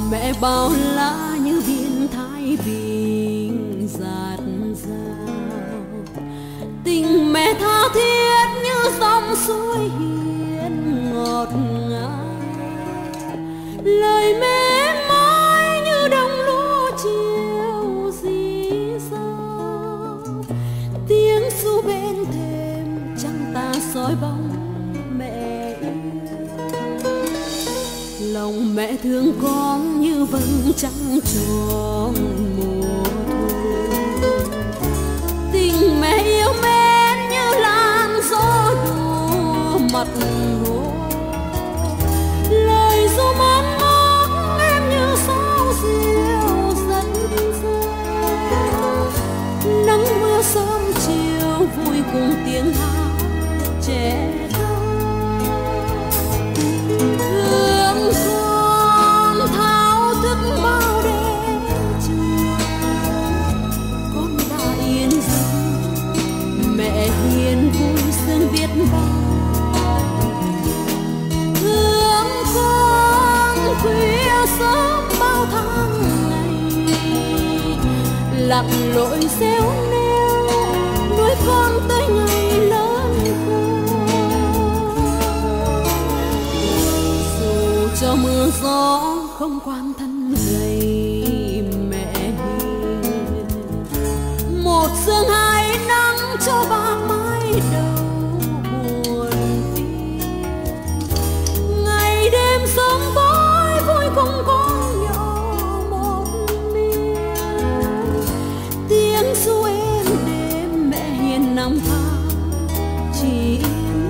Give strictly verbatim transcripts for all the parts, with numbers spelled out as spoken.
mẹ bao la như biển Thái Bình dạt dào, tình mẹ tha thiết như dòng suối hiền ngọt ngào, lời mẹ mãi như đồng lúa chiều rì rào, tiếng ru bên thềm trăng ta soi bóng mẹ yêu. Lòng mẹ thương con như vầng trăng tròn mùa thu, tình mẹ yêu mến như làn gió đùa mặt hồ, lời ru món ngóng em như sao diều dẫn dao, nắng mưa sớm chiều vui cùng tiếng hát trẻ thơ. Thương con thao thức bao đêm trường, con đã yên giấc mẹ hiền vui sương biết bao. Thương con khuya sớm bao tháng ngày, lặn lội réo neo nuôi con tới ngày lớn khôn. Dù cho mưa gió không quan thân gầy mẹ hiền, một sương hai nắng cho ba mái đầu buồn phiền. Ngày đêm sớm tối vui cùng con nhỏ một miền, tiếng ru êm đêm mẹ hiền năm tháng chỉ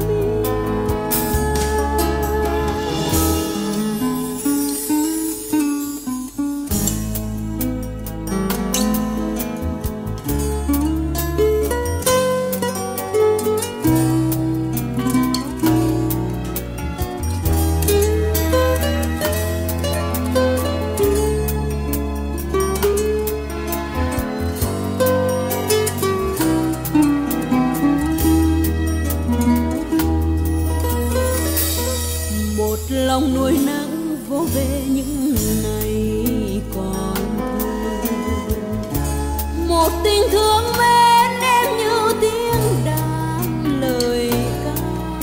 lòng nuôi nắng vô về những ngày còn thơ, một tình thương mến em như tiếng đàn lời ca.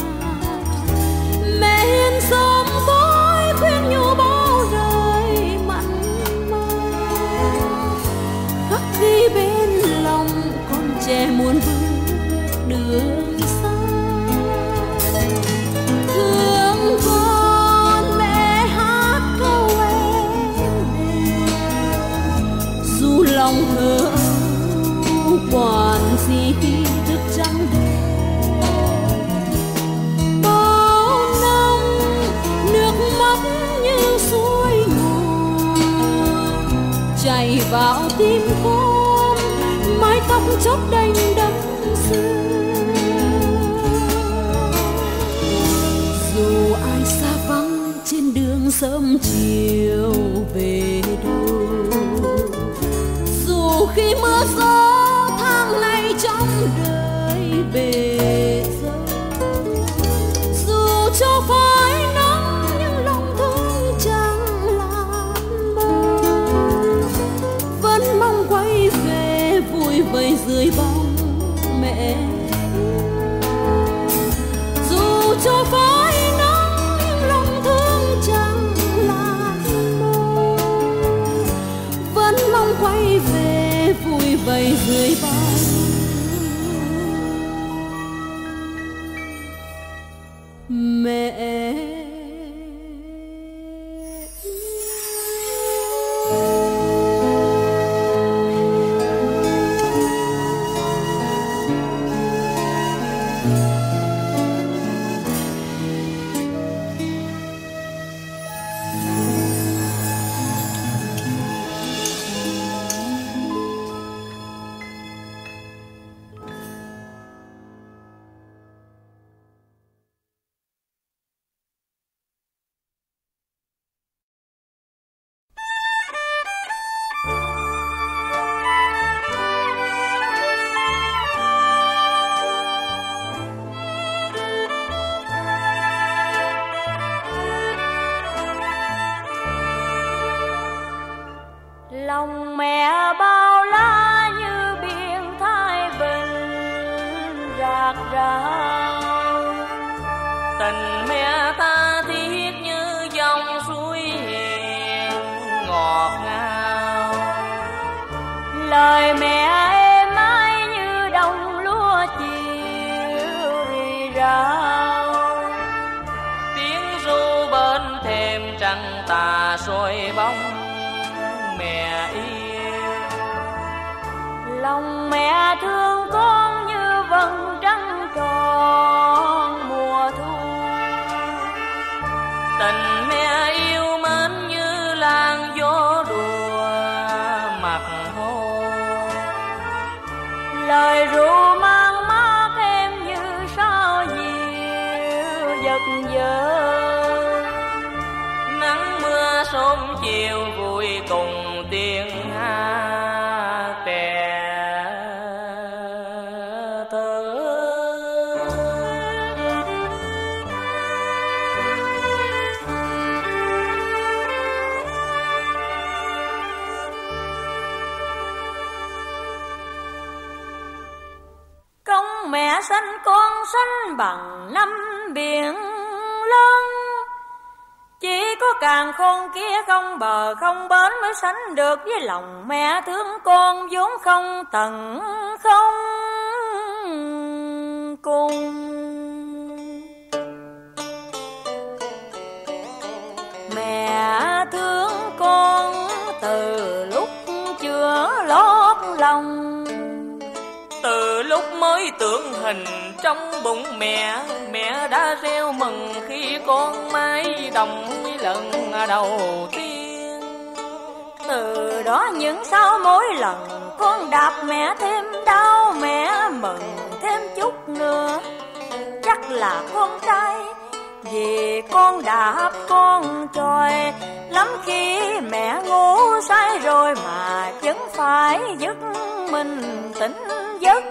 Mẹ hiền sớm tối khuyên nhủ bao đời mặn mà, khắc ghi bên lòng con trẻ muốn bước đường xa. Thương con lòng hờ quản gì khi thức trắng đêm. Bao năm nước mắt như suối nguồn chảy vào tim con, mái tóc chốc đành đẫm sương. Dù ai xa vắng trên đường sớm chiều về đâu, khi mưa gió tháng ngày trong đời bề dâu, dù cho phải nắng nhưng lòng thương chẳng làm mơ, vẫn mong quay về vui vầy dưới bóng mẹ. Dù cho phải nắng nhưng lòng thương chẳng làm mơ, vẫn mong quay về vui vầy lời mẹ êm ái như đồng lúa chiều rì rào. Tiếng ru bên thềm trăng tà soi bóng mẹ yêu. Lòng mẹ thương con như vầng trăng tròn mùa thu. Tình mẹ yêu mến như làn gió đùa mặt hồ. Lời ru mang mát em như sao diệu giật giờ. Nắng mưa sớm chiều vui cùng tiếng hát trẻ thơ. Công mẹ sanh con sanh bằng năm biển lớn. Chỉ có càng khôn kia không bờ không bến mới sánh được với lòng mẹ thương con vốn không tận không cùng. Mẹ thương con từ lúc chưa lót lòng. Từ lúc mới tưởng hình trong bụng mẹ, mẹ đã reo mừng khi con mái đồng lần đầu tiên. Từ đó những sau mỗi lần con đạp mẹ thêm đau, mẹ mừng thêm chút nữa. Chắc là con trai vì con đạp con tròi. Lắm khi mẹ ngủ say rồi mà vẫn phải giấc mình tỉnh giấc.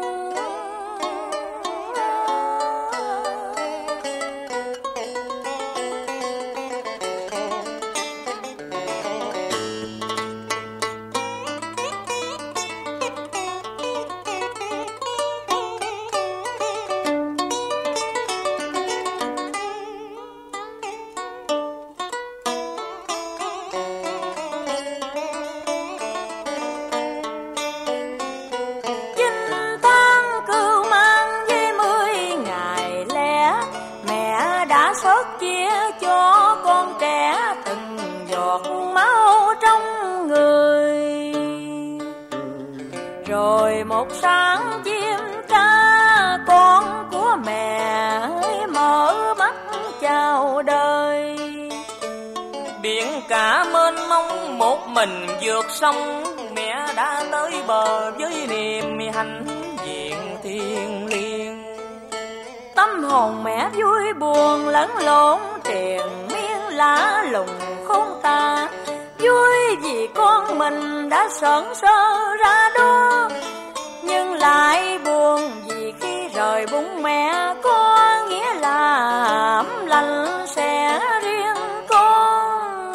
Rồi một sáng chim ca con của mẹ mở mắt chào đời. Biển cả mênh mông một mình vượt sông, mẹ đã tới bờ với niềm hãnh diện thiêng liêng. Tâm hồn mẹ vui buồn lẫn lộn triền miên lạ lùng không tả. Vui vì con mình đã sợn sơ ra đó, nhưng lại buồn vì khi rời bụng mẹ có nghĩa là ấm lạnh sẽ riêng con.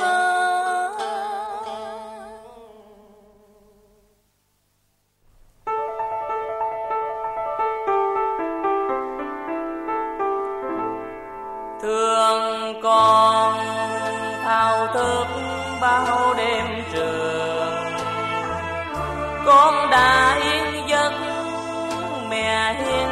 Thương con thao thức bao đêm trường, con đã yên giấc mẹ hiền